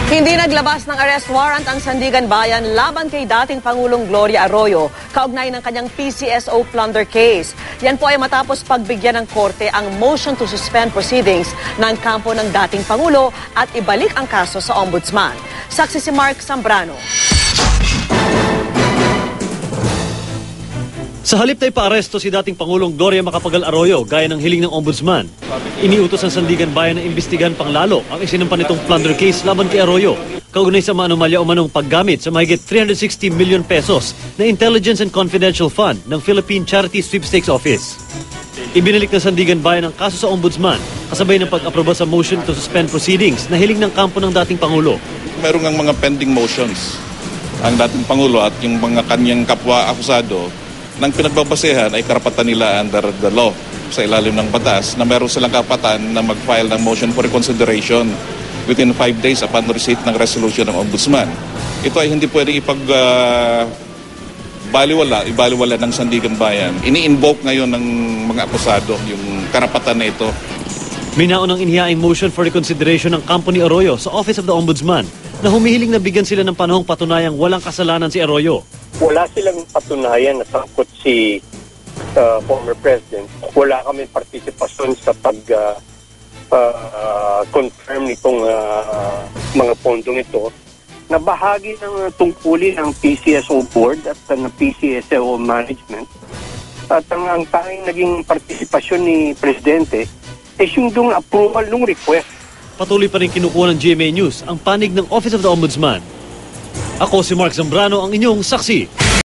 Hindi naglabas ng arrest warrant ang Sandigan Bayan laban kay dating Pangulong Gloria Arroyo kaugnay ng kanyang PCSO plunder case. Yan po ay matapos pagbigyan ng korte ang motion to suspend proceedings ng kampo ng dating Pangulo at ibalik ang kaso sa Ombudsman. Saksi si Mark Zambrano. Sa halip na ipaaresto si dating Pangulong Gloria Macapagal Arroyo gaya ng hiling ng Ombudsman, iniutos ang Sandigan Bayan na imbestigahan pang lalo ang isinampan nitong plunder case laban kay Arroyo, kaugnay sa maanumalya o manong paggamit sa mahigit 360 million pesos na Intelligence and Confidential Fund ng Philippine Charity Sweepstakes Office. Ibinalik ng Sandigan Bayan ang kaso sa Ombudsman kasabay ng pag-aproba sa motion to suspend proceedings na hiling ng kampo ng dating Pangulo. Meron ng mga pending motions ang dating Pangulo at yung mga kanyang kapwa akusado nang pinagbabasehan ay karapatan nila under the law sa ilalim ng batas na meron silang karapatan na mag-file ng motion for reconsideration within 5 days upon receipt ng resolution ng Ombudsman. Ito ay hindi pwedeng ibaliwala ng Sandigan Bayan. Ini-invoke ngayon ng mga akusado yung karapatan na ito. Minaon ang inihaing motion for reconsideration ng kampo ni Arroyo sa Office of the Ombudsman na humihiling na bigyan sila ng panahong patunayang walang kasalanan si Arroyo. Wala silang patunayan na sangkot si former president. Wala kami partisipasyon sa pag-confirm nitong mga pondong ito na bahagi ng tungkulin ng PCSO board at ng PCSO management. At ang tanging naging partisipasyon ni Presidente ay yung approval ng request. Patuloy pa rin kinukuha ng GMA News ang panig ng Office of the Ombudsman. Ako si Mark Zambrano, ang inyong saksi.